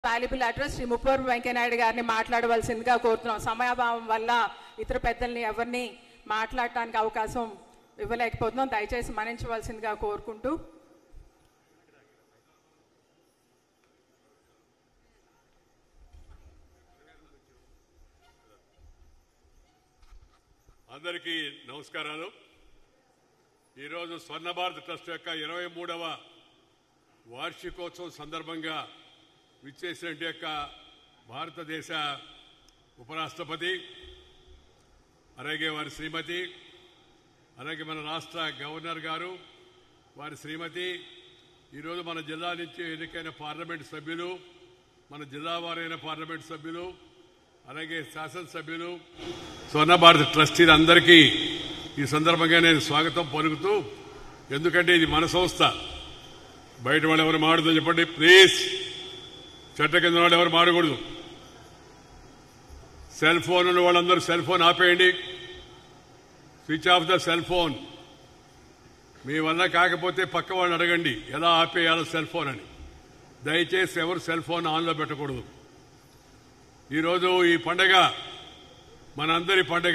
Valuable address Shri Muppavarapu Venkaiah Naidu గారిని మాట్లాడవలసిందిగా కోరుతున్నాం. సమయాభావం వల్ల ఇతర పెద్దల్ని ఎవరిని మాట్లాడటానికి అవకాశం ఇవ్వలేకపోతున్నాం. దయచేసి మన్నించవలసిందిగా కోరుకుంటూ అందరికీ నమస్కారాలు. ఈరోజు స్వర్ణ భారత్ ట్రస్ట్ యొక్క 23వ వార్షికోత్సవం సందర్భంగా విచ్చేసినట్టు యొక్క భారతదేశ ఉపరాష్ట్రపతి, అలాగే వారి శ్రీమతి, అలాగే మన రాష్ట్ర గవర్నర్ గారు వారి శ్రీమతి, ఈరోజు మన జిల్లా నుంచి ఎన్నికైన పార్లమెంట్ సభ్యులు, మన జిల్లా వారైన పార్లమెంట్ సభ్యులు, అలాగే శాసనసభ్యులు, స్వర్ణ భారత్ ట్రస్టీలందరికీ ఈ సందర్భంగా నేను స్వాగతం పలుకుతూ, ఎందుకంటే ఇది మన సంస్థ, బయట వాళ్ళు ఎవరు మాడుతుందో చెప్పండి ప్లీజ్. చట్ట కింద వాళ్ళు ఎవరు మాడకూడదు. సెల్ ఫోన్ ఉన్న వాళ్ళందరూ సెల్ ఫోన్ ఆపేయండి. Switch off the cell phone. మీ వల్ల కాకపోతే పక్క వాళ్ళని అడగండి ఎలా ఆపేయాలో సెల్ ఫోన్ అని. దయచేసి ఎవరు సెల్ ఫోన్ ఆన్లో పెట్టకూడదు. ఈరోజు ఈ పండగ మనందరి పండగ.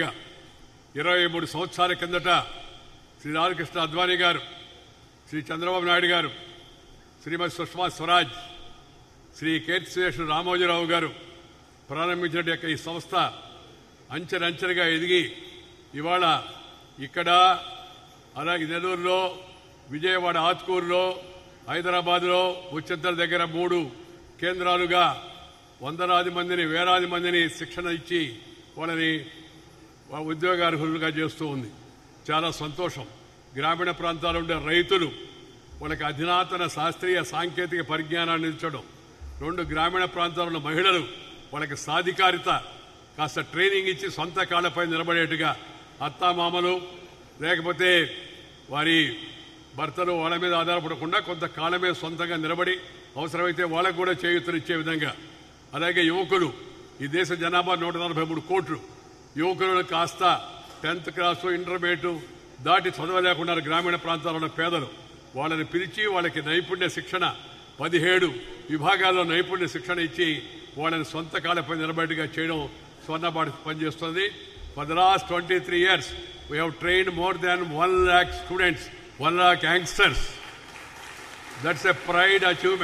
23 సంవత్సరాల కిందట శ్రీ లాలకృష్ణ అద్వానీ గారు, శ్రీ చంద్రబాబు నాయుడు గారు, శ్రీమతి సుష్మా స్వరాజ్, శ్రీ కీర్తిశేషులు రామోజీరావు గారు ప్రారంభించిన యొక్క ఈ సంస్థ అంచెలంచెలుగా ఎదిగి ఇవాళ ఇక్కడ, అలాగే నెల్లూరులో, విజయవాడ ఆత్కూరులో, హైదరాబాద్లో ముచ్చింతల దగ్గర 3 కేంద్రాలుగా వందలాది మందిని, వేలాది మందిని శిక్షణ ఇచ్చి వాళ్ళని ఉద్యోగార్హులుగా చేస్తూ ఉంది. చాలా సంతోషం. గ్రామీణ ప్రాంతాల్లో ఉండే రైతులు వాళ్ళకి అధునాతన శాస్త్రీయ సాంకేతిక పరిజ్ఞానాన్ని ఇచ్చడం, 2 గ్రామీణ ప్రాంతాల్లో మహిళలు వాళ్ళకి సాధికారిత కాస్త ట్రైనింగ్ ఇచ్చి సొంత కాళ్లపై నిలబడేట్టుగా, అత్తామామలు లేకపోతే వారి భర్తలు వాళ్ళ మీద ఆధారపడకుండా కొంత కాళ్ళ మీద సొంతంగా నిలబడి అవసరమైతే వాళ్ళకు కూడా చేయూతనిచ్చే విధంగా, అలాగే యువకులు, ఈ దేశ జనాభా 143 కోట్లు, యువకులు కాస్త 10th క్లాసు ఇంటర్మీడియట్ దాటి చదవలేకుండా గ్రామీణ ప్రాంతాల్లో ఉన్న పేదలు, వాళ్ళని పిలిచి వాళ్ళకి నైపుణ్య శిక్షణ 17 విభాగాల్లో నైపుణ్య శిక్షణ ఇచ్చి వాళ్ళని సొంత కాళ్ళపై నిలబడిగా చేయడం స్వర్ణ భారత్ పనిచేస్తుంది. For the last 23 years we have trained more than 1 lakh students, 1 lakh youngsters. That's a proud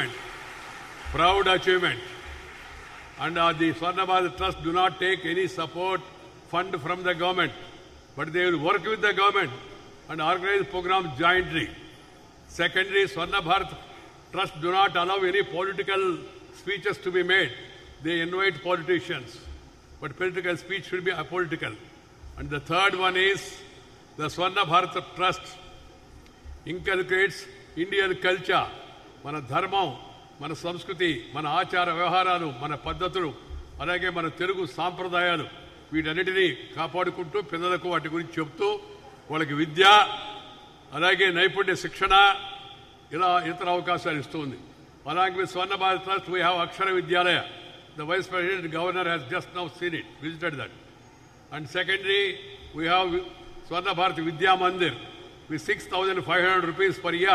achievement. And the Swarna Bharat Trust do not take any support fund from the government, but they will work with the government and organize programs jointly. Secondly, Swarna Bharat Trust do not allow any political speeches to be made. They invite politicians, but political speech should be apolitical. And the third one is the Swarna Bharat Trust inculcates Indian culture, మన ధర్మం, మన సంస్కృతి, మన ఆచార వ్యవహారాలు, మన పద్ధతులు, అలాగే మన తెలుగు సాంప్రదాయాలు, వీటన్నిటినీ కాపాడుకుంటూ పిల్లలకు వాటి గురించి చెప్తూ వాళ్ళకి విద్య, అలాగే నైపుణ్య శిక్షణ, ఇలా ఇతర అవకాశాలు ఇస్తుంది. అలాగే with Swarna Bharat Trust we have Akshara Vidyalaya. The Vice President Governor has just now seen it, visited that. And secondly, we have Swarna Bharat Vidya Mandir with 6,500 rupees per year,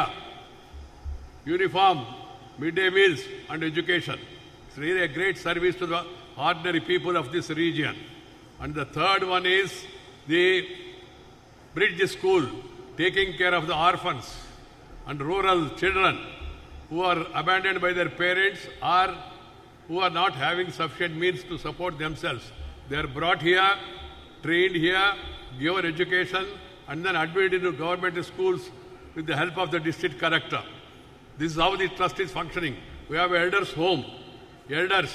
uniform, midday meals and education. It's really a great service to the ordinary people of this region. And the third one is the Bridge School, taking care of the orphans and rural children who are abandoned by their parents or who are not having sufficient means to support themselves. They are brought here, trained here, given education, and then admitted into government schools with the help of the district collector. This is how the trust is functioning. We have elders' home. Elders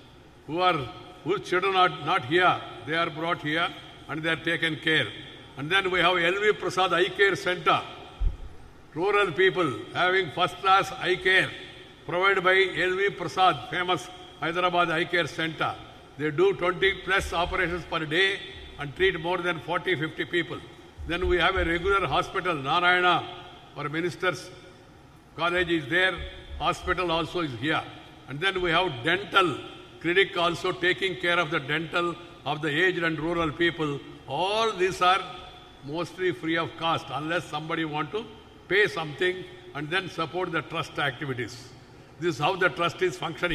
whose children are not here, they are brought here and they are taken care. And then we have LV Prasad Eye Care Center. Rural people having first-class eye care provided by LV Prasad, famous Hyderabad Eye Care Center. They do 20+ operations per day and treat more than 40-50 people. Then we have a regular hospital, Narayana, our minister's college is there, hospital also is here. And then we have dental clinic also taking care of the dental of the aged and rural people. All these are mostly free of cost unless somebody want to pay something and then support the trust activities. This is how the trust is functioning.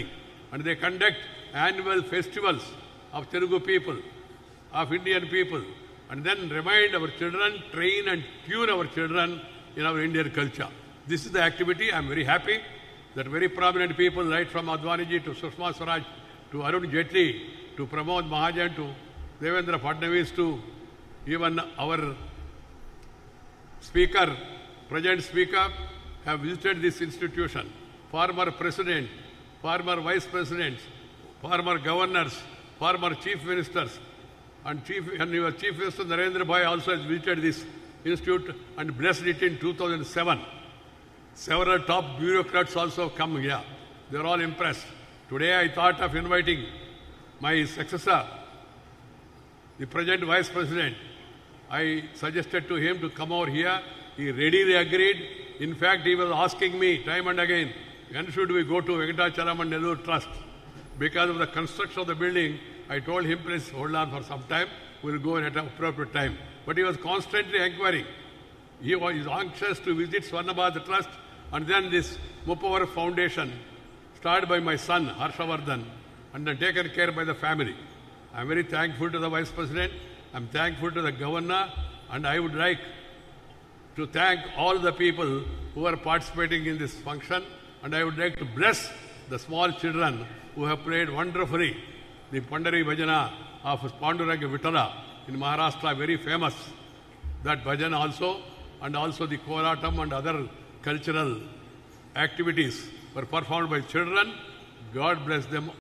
and they conduct annual festivals of Telugu people, of Indian people, and then remind our children, train and tune our children in our Indian culture. This is the activity. I am very happy that very prominent people, right from Advaniji to Sushma Swaraj to Arun Jaitley to Pramod Mahajan to Devendra Fadnavis to even our speaker, present speaker, have visited this institution. Former president, former vice presidents, former governors, former chief ministers, and your chief minister Narendra Bhai also has visited this institute and blessed it in 2007. Several top bureaucrats also have come here. They are all impressed. Today I thought of inviting my successor, the present vice president. I suggested to him to come over here. He readily agreed. In fact, he was asking me time and again, when should we go to Venkatachalam and Nellore Trust? Because of the construction of the building, I told him, please hold on for some time. We will go at an appropriate time. But he was constantly inquiring. He was anxious to visit Swarnabharat Trust and then this Muppavar Foundation, started by my son, Harshavardhan, and then taken care by the family. I am very thankful to the Vice President. I am thankful to the Governor, and I would like to thank all the people who are participating in this function, and I would like to bless the small children who have played wonderfully the Pandari Bhajana of Panduranga Vitala in Maharashtra, very famous. That bhajan also, and also the Koratam and other cultural activities were performed by children. God bless them.